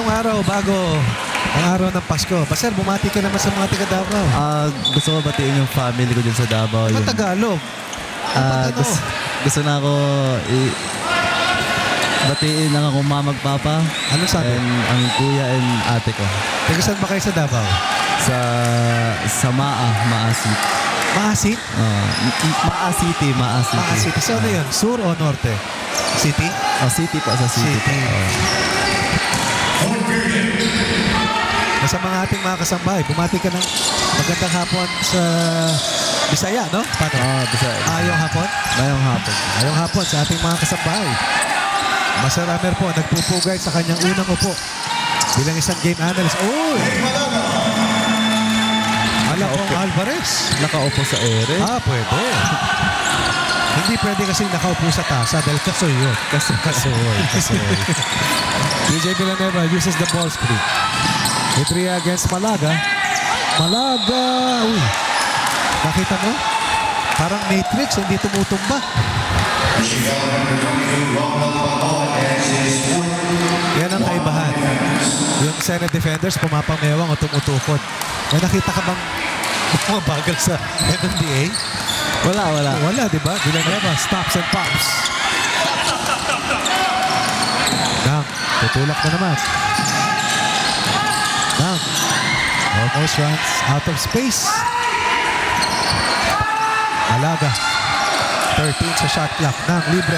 ngayong araw bago ang araw ng Pasko. Pastor, bumati ka naman sa mga taga Davao. Gusto ko batiin yung family ko dyan sa Davao. Yung Tagalog. Gusto na ako batiin lang ako mamagpapa. Ano sabi? And ang kuya and ate ko. Taga saan ba kayo sa Davao? Sa Maasit. Maasit? City. Maasit. So ano yun? Sur o Norte? City? City pa sa City. Sa mga ating mga kasambahay, bumati ka ng magandang hapon sa Bisaya, no? Paano? Bisaya. Ayong hapon? Ayong hapon sa ating mga kasambahay. Master Amer po, nagpupugay sa kanyang unang upo bilang isang game analyst. Uy! Alapong Alvarez. Nakaupo sa ere. Pwede. Hindi pwede kasi nakaupo sa tasa dahil kasoy yun. Kasoy. DJ Villanueva uses the ball screen. Idria against Malaga. Uy. Nakita mo? Parang Matrix, hindi tumutumba. Yan ang kaibahan. Yung Senate defenders pumapamewang o tumutukod. May nakita ka bang mabagal sa MMDA? Wala, di ba? Villanueva, stops and pops. Dang, tutulak na naman. Dang, almost runs out of space. Malaga, 13 sa shot clock. Dang, libre.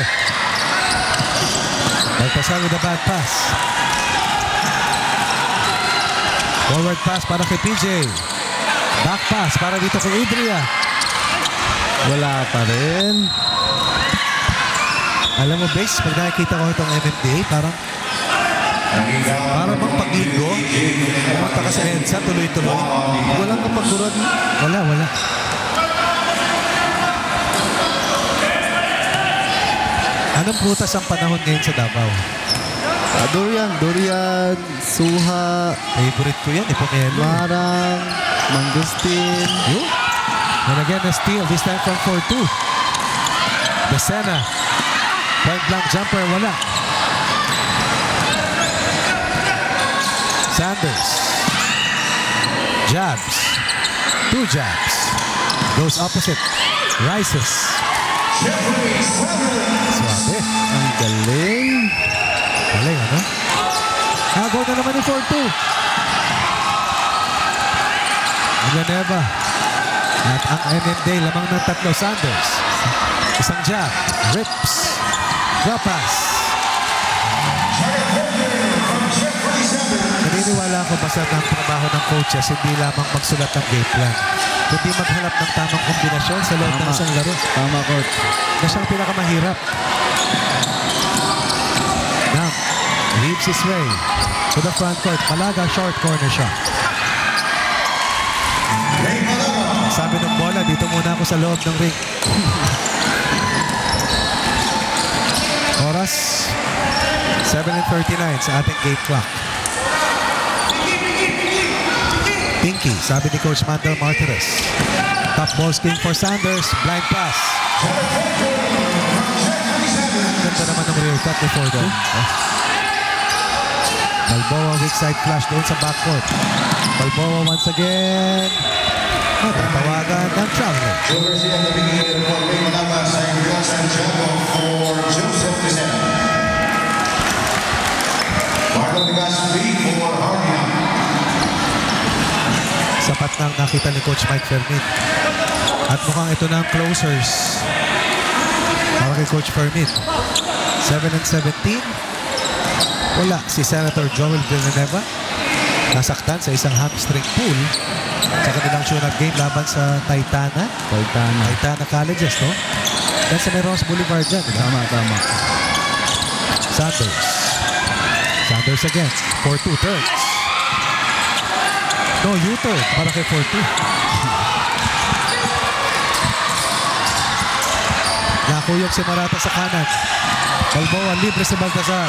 Nagpasal with a bad pass. Forward pass para kay PJ. Back pass para dito kay Idria. Wala pa rin. Alam mo, Bes, pag nakikita ko itong MMDA, parang bang paglinggo, pumunta ka sa EDSA, tuloy-tuloy. Walang kapagurad. Wala. Anong prutas ang panahon ngayon sa Davao? Durian, suha. Favorite ko yan, ipomelo. Marang, mangustin. And again, a steal, this time from 4-2. Besena. Point blank jumper, wala. Sanders. Jabs. 2 jabs. Goes opposite. Rises. Swabe. Ang galing. Galing, ano? Go na naman yung 4-2. Villanueva. At ang MMDA, lamang ng 3. Sanders. Isang jab. Rips. Drop pass. Naniniwala ako basta ng trabaho ng coaches, hindi lamang magsulat ng game plan, kundi maghanap ng tamang kombinasyon sa loob ng isang laro. Tama, coach. Na siyang pinakamahirap. Now, leaves his way to the front court. Malaga, short corner shot. Sabi ng bola, dito muna ako sa loob ng ring. Oras, 7:39 sa ating game clock. Pinky, sabi ni Coach Mandel Martinez. Top ball screen for Sanders. Blind pass. Ganda naman ng real cut before that. Balboa weak side flash doon sa backcourt. Balboa once again. Tatawagan ng traveler. Sapat na ang nakita ni Coach Mike Fermin. At mukhang ito na ang closers para kay Coach Fermin. 7-17. Wala si Senator Joel Villanueva. Nasaktan sa isang hamstring pull sa kanilang tune-up game laban sa Titana Colleges, no? Yan sa Meros Boulevard dyan. Tama. Sanders again. 4-2 turns. No, U-turn para kay 4-2. Nakuyog si Marata sa kanan. Balboa libre si Baltazar.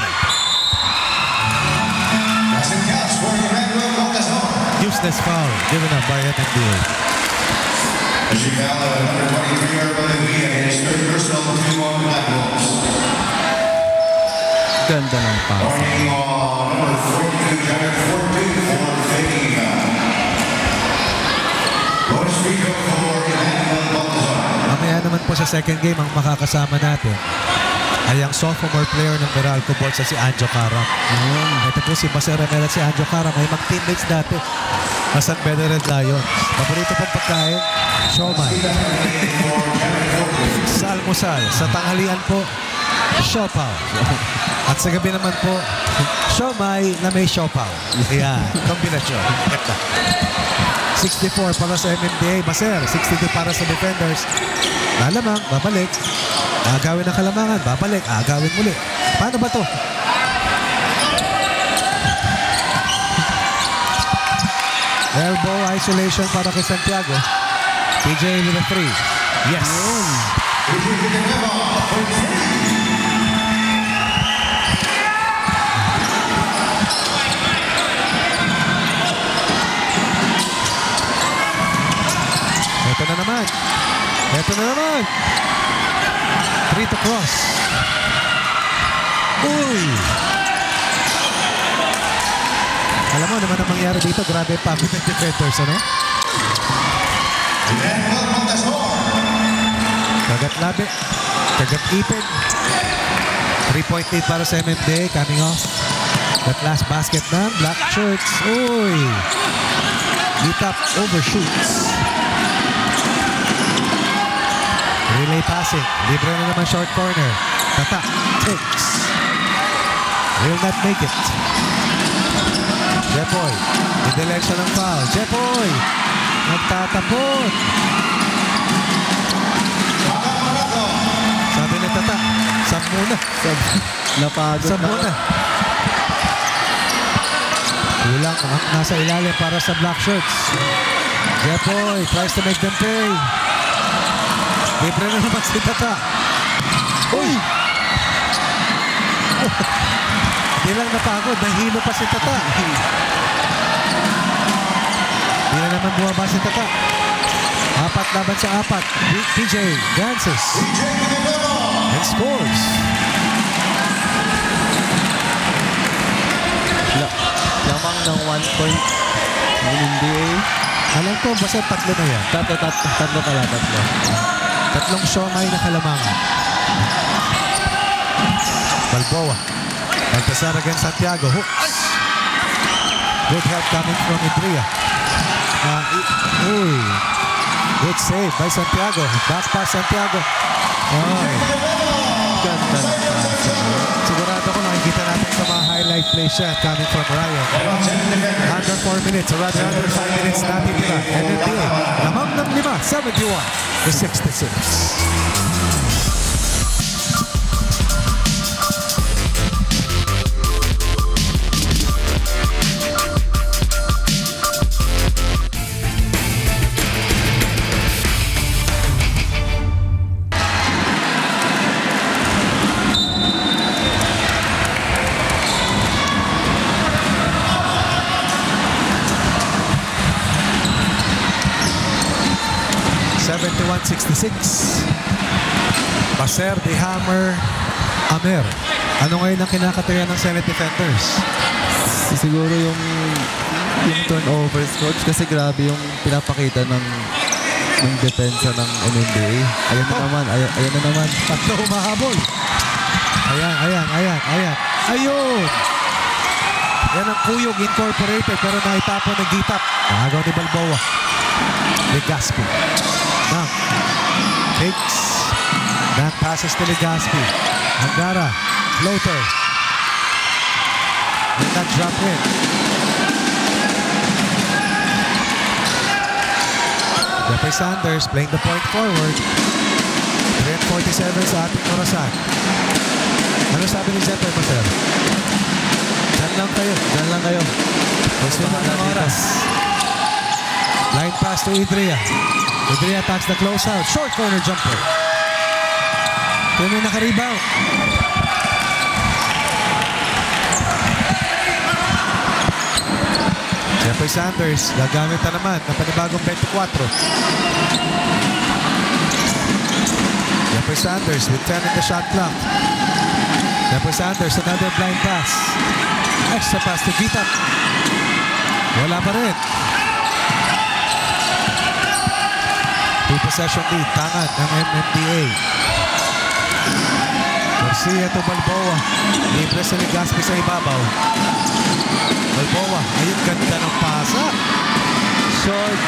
Useless foul given up by MMDA. Ganda ng pass. Mamaya naman po sa second game, ang makakasama natin ay ang sophomore player ng Meralco Boys si Anjo Karam. Ito po si Baser Ramel at si Anjo Karam ay mag-teammates dati sa San Pedro Red Lions. Paborito pong pagkain, siomai. Sa almusal, sa tanghalian po, siopaw. At sa gabi naman po, siomai na may siopaw. Ayan, kombinasyon. 64 para sa MMDA, Baser. 62 para sa defenders. Lalamang, babalik. Agawin ng kalamangan, babalik. Agawin muli. Paano ba to? Elbow isolation para kay Santiago. PJ with a 3. Yes. Ito na naman. Ito na naman. 3 to cross. Uy! Alam mo naman ang mangyari dito. Grabe yung pagod ng defenders, ano? Kagat labi. Kagat ipin. 3-point lead para sa MMDA. Coming off. That last basket ng Black Shirts. Uy! Beat up. Overshoots. Relay passing. Libre na naman short corner. Tata. Takes. Will not make it. Jepoy. In direction ng foul. Jepoy. Nagtatapon. Sabi ni Tata. Sab muna. Napagod Sab muna. Kulang ang nasa ilalim para sa Black Shirts. Jepoy tries to make them pay. Libre na naman si Tata. Uy! Hindi lang napagod. Nahilo pa si Tata. Hindi na naman bumaba si Tata. 4 laban sa 4. PJ dances. And scores. Lamang ng 1 point. MMDA. Alam ko, basta 3 na yan. Tatlo pala. 3 siomai na kalamangan. Balboa. Nagpasar against Santiago. Hooks. Good help coming from Idria. Good save by Santiago. Back pass Santiago. Ganda ng pass. Sigurado ko nakikita natin sa mga highlight plays siya coming from Ryan. Under 4 minutes, or rather under 5 minutes natin nila. MMDA, lamang ng 5, 71-66. Baser, the Hammer, Amer. Ano ngayon ang kinakatayan ng Senate Defenders? Siguro yung turnovers, coach, kasi grabe yung pinapakita ng depensa ng MMDA. Ayan na naman. Tatlo humahabol. Ayan. Ayun! Yan ang Kuyog Incorporated pero naitapon ng gitap. Nakagaw ni Balboa. Legaspi. Nang. Takes. Nang passes to Legaspi. Angara. Floater. And that drop in. Jeffrey Sanders playing the point forward. 3:47 sa ating orasan. Ano sabi ni Jeffrey Baser? Diyan lang kayo. Gusto na ng oras. Line pass to Idria. Idria attacks the closeout. Short corner jumper. Kung may naka-rebound. Jeffrey Sanders, gagamit na naman ng panibagong 24. Jeffrey Sanders with 10 in the shot clock. Jeffrey Sanders, another blind pass. Extra pass to Gita. Wala pa rin. 2-possession lead. Tangan ng MMDA. Garcia to Balboa. Libre sa Legaspi sa ibabaw. Balboa. Ayun, ganda ng pasa. Short.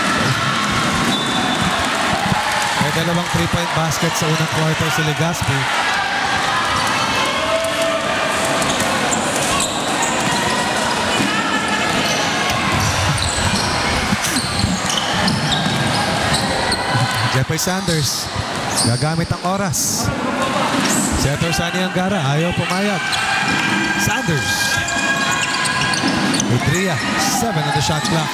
May dalawang 3-point basket sa unang quarter si Legaspi. Jeffrey Sanders gagamit ang oras. Setter Sani Angara ayaw pumayag. Sanders. Udria, 7 on the shot clock.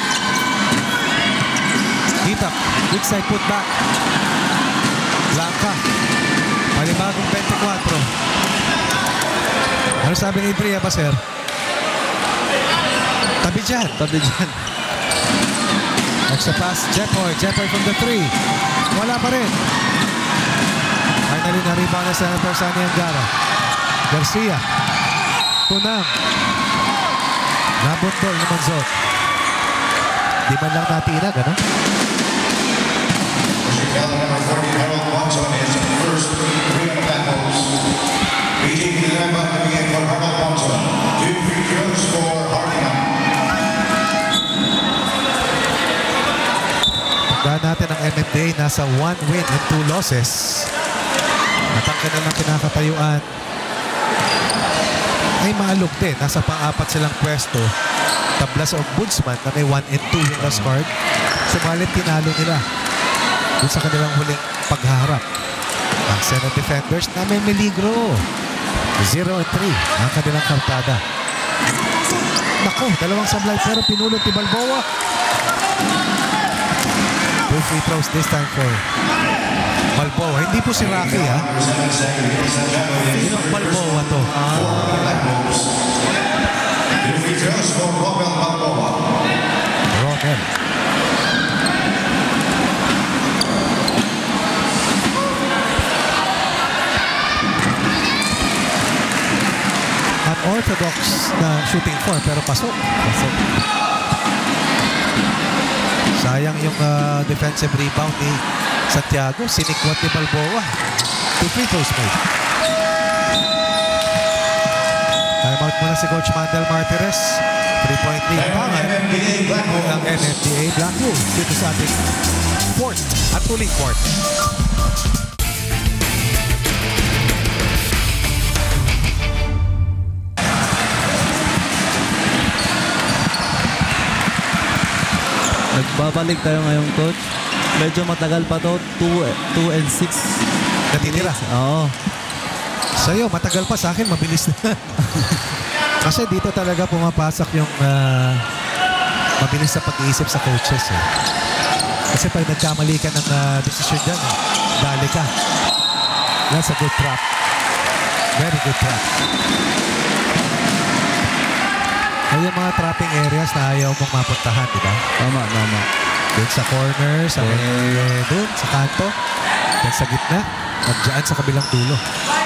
Gita, weak side put back. Blanca, palibagong 24. Ano sabi ni Udria ba, sir? Tabi dyan. Tabi dyan. Extra pass, Jeffoy from the 3. Wala pa rin. Finally, na-rebound na sa Sani Angara. Garcia. Tunang. Nabundol naman Zot. Di man lang natinag, ano? Tandaan natin ang MMDA nasa 1 win and 2 losses. At ang kanilang kinakatayuan ay maalog din. Nasa pang-apat silang pwesto. Tabla sa Ombudsman na may 1 and 2 yung last card. Sumalit tinalo nila dun sa kanilang huling pagharap. Ang Senate Defenders na may meligro. 0 and 3 ang kanilang kartada. Nako, dalawang sablay pero pinulot ni Balboa. 2 free throws this time for Balboa. Hindi po si Rocky, ha? Sinong Balboa to? Rommel. Unorthodox na shooting form pero pasok. Sayang yung defensive rebound ni Santiago. Sinikwat ni Balboa. 2 free throws made. Timeout muna si Coach Mandel Martires. 3-point lead pangan ng MMDA Blackwolves dito sa ating fourth at huling quarter. Nagbabalik tayo ngayon, Coach. Medyo matagal pa to. 2 and 6. Natitira? Oo. Sa'yo, matagal pa. Sa akin, mabilis na. Kasi dito talaga pumapasok yung mabilis sa pag-iisip sa coaches. Eh. Kasi pag nagkamali ka ng decision dyan, dali ka. That's a good trap. Very good trap. Ay, yung mga trapping areas na ayaw mong mapuntahan, di ba? Tama. Doon sa corner, doon sa kanto, doon sa gitna, at dyan sa kabilang dulo.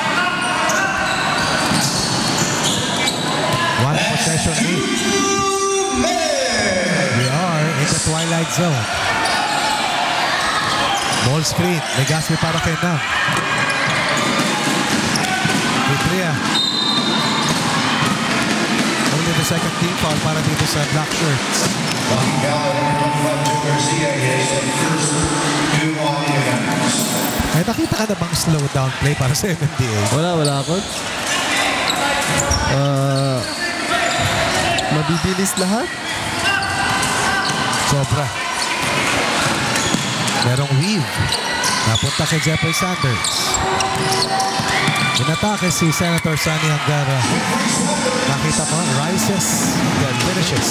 1 possession lead. We are in the twilight zone. Ball screen. Legaspi para kay Nam. Vitria. Only the second team foul para dito sa black shirts. Ay, nakita ka na bang slow down play para sa MMDA? Wala, Coach. Mabibilis lahat. Sobra. Merong weave. Napunta kay Jeffrey Sanders. Inatake si Senator Sani Angara. Nakita mo, rises, then finishes.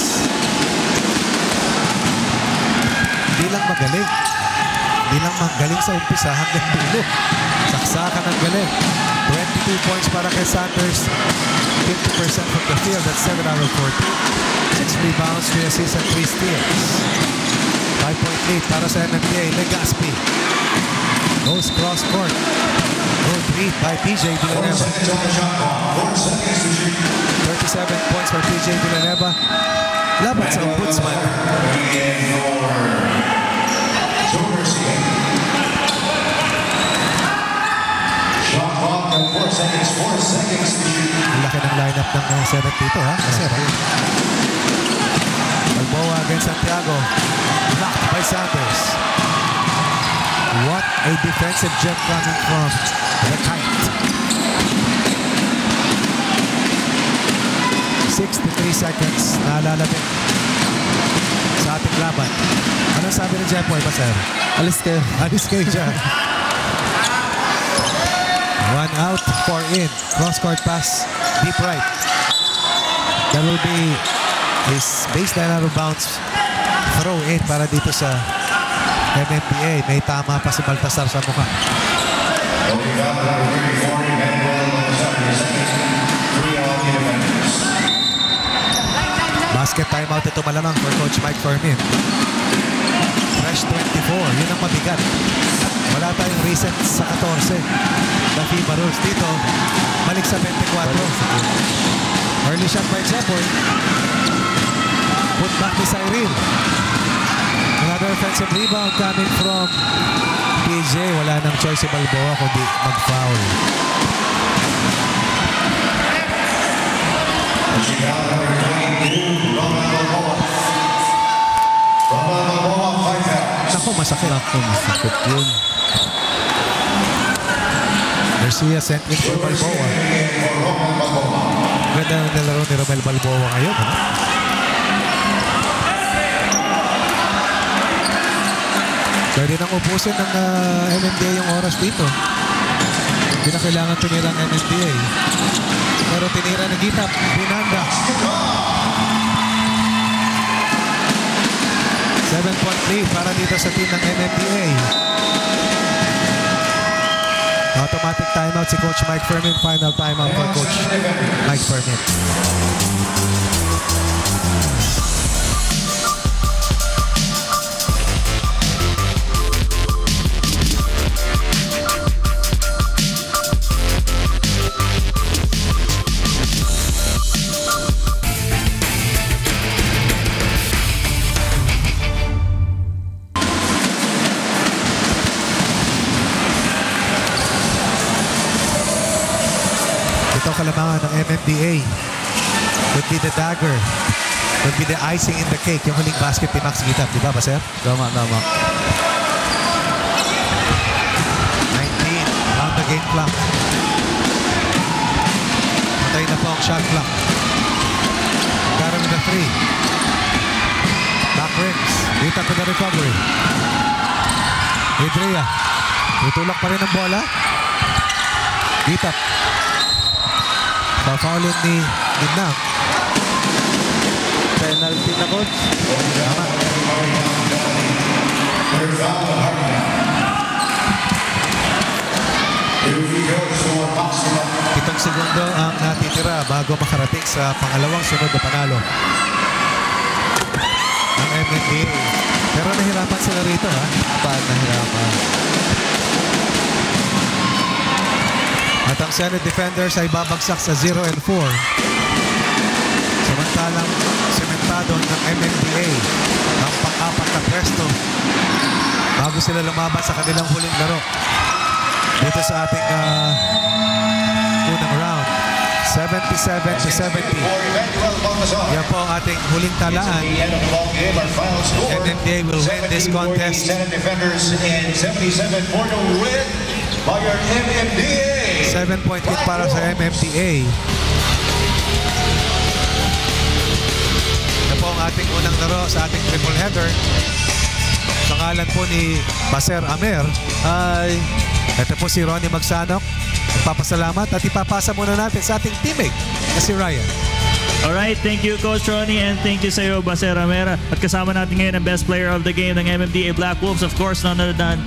Hindi lang magaling. Hindi lang magaling sa umpisa hanggang dulo. Saksakan ng galing. 22 points para kay Sanders. 50% from the field. That's 7 out of 14. 6 rebounds, 3 assists, and 3 steals. 5-point lead para sa MMDA. Legaspi goes cross court. Good read by PJ Villanueva. 37 points for PJ Villanueva. Laban sa Ombudsman. Ang laki ng lineup ng 7 dito, ha? Balboa against Santiago. Blocked by Sanders. What a defensive gem coming from the Kite. 63 seconds. Naalala din sa ating laban. Anong sabi ng Jepoy ba, sir? Alis kayo. Alis kayo dyan. 1 out, 4 in. Cross-court pass, deep right. That will be his baseline out of bounds throw in para dito sa MMDA. May tama pa si Baltasar sa mukha. Basket timeout ito malamang for Coach Mike Fermin. Fresh 24, yun ang mabigat. Wala tayong reset sa 14. The FIBA rules dito, balik sa 24. Early shot by Jepoy. Put back ni Cyril. Another offensive rebound coming from PJ. Wala nang choice si Balboa kundi mag-foul. Ako, masakit. Ako, masakit yun. Garcia sent in for Balboa. Ganda ng nalaro ni Romel Balboa ngayon. Pwede nang upusin ng MMDA yung oras dito. Hindi na kailangan tumira ng MMDA. Pero tinira na Gitap. Binanda. 7-point lead para dito sa team ng MMDA. Automatic timeout si Coach Mike Fermin. Final timeout for Coach Mike Fermin. Ito kalamangan ng MMDA. Would be the dagger. Would be the icing in the cake. Yung huling basket ni Max Gitap. Diba ba, sir? Tama. 19 on the game clock. Patay na po ang shot clock. Karoon na 3. Back rims. Gitap to the recovery. Idrea. Tutulak pa rin ang bola. Gitap. Pa-foulin ni Nam. Penalty na, coach. Tama. Pitong segundo ang natitira bago makarating sa pangalawang sunod na panalo ng MMDA. Pero nahirapan sila rito, ha? Paano nahirapan? At ang Senate Defenders ay babagsak sa 0-4. Samantalang sementado ng MMDA ang pang-apat na pwesto bago sila lumaban sa kanilang huling laro dito sa ating unang round. 77-70. Yan po ang ating huling talaan. MMDA will win this contest. Senate Defenders in 77 for the win by your MMDA. 7-point hit para sa MMDA. Ito po ang ating unang laro sa ating triple header. Sa ngalan po ni Baser Amer. Hi. Ito po si Ronnie Magsanoc. Nagpapasalamat at ipapasa muna natin sa ating teammate na si Ryan. Alright, thank you Coach Ronnie and thank you sa iyo Baser Amer. At kasama natin ngayon ang best player of the game ng MMDA Blackwolves. Of course, none other than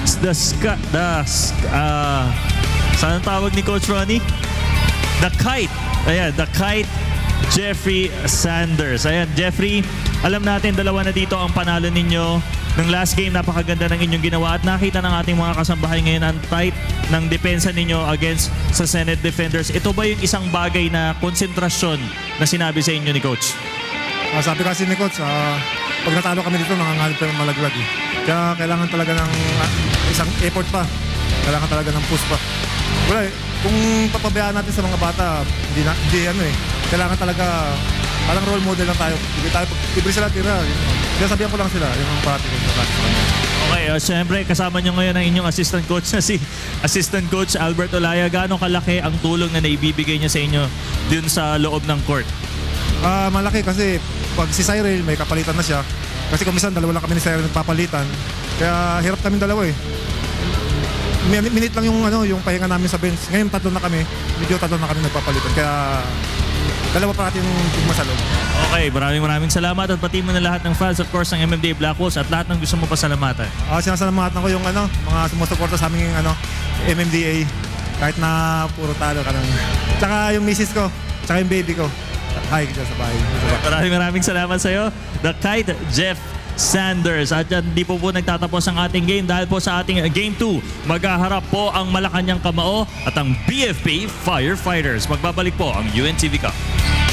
saan ang tawag ni Coach Ronnie? The Kite. Ayan, The Kite, Jeffrey Sanders. Ayan, Jeffrey, alam natin dalawa na dito ang panalo ninyo ng last game, napakaganda ng inyong ginawa at nakita ng ating mga kasambahay ngayon ang tight ng depensa ninyo against sa Senate Defenders. Ito ba yung isang bagay na konsentrasyon na sinabi sa inyo ni Coach? Sabi kasi ni Coach, pag natalo kami dito, nangangalip tayo ng malaglag eh. Kaya kailangan talaga ng isang effort pa. Kailangan talaga ng push pa. Wala eh, kung papabayaan natin sa mga bata, hindi ano eh. Kailangan talaga, parang role model lang tayo. Libre sila tira. Kaya sabihan ko lang sila, yung mga parati ko. Okay, siyempre kasama nyo ngayon ang inyong assistant coach na si Assistant Coach Albert Olaya. Gaano kalaki ang tulong na naibibigay niya sa inyo dun sa loob ng court? Malaki kasi pag si Cyril may kapalitan na siya. Kasi kung minsan dalawa lang kami ni Cyril nagpapalitan. Kaya hirap kami dalawa eh. Minute lang yung pahinga namin sa bench. Ngayon tatlo na kami nagpapalitan. Kaya dalawa pa natin yung tugma sa loob. Okay, maraming salamat at pati mo na lahat ng fans of course ng MMDA Blackwolves at lahat ng gusto mo pasalamatan. Sinasalamatan ko yung mga sumusuporta sa aming MMDA kahit na puro talo ka lang. Tsaka yung misis ko, tsaka yung baby ko. Hi, dyan sa bahay. Maraming salamat sa iyo. The Kite Jeff Sanders. At yan, di po nagtatapos ang ating game dahil po sa ating Game 2, maghaharap po ang Malacanang Kamao at ang BFP Firefighters. Magbabalik po ang UNTV Cup.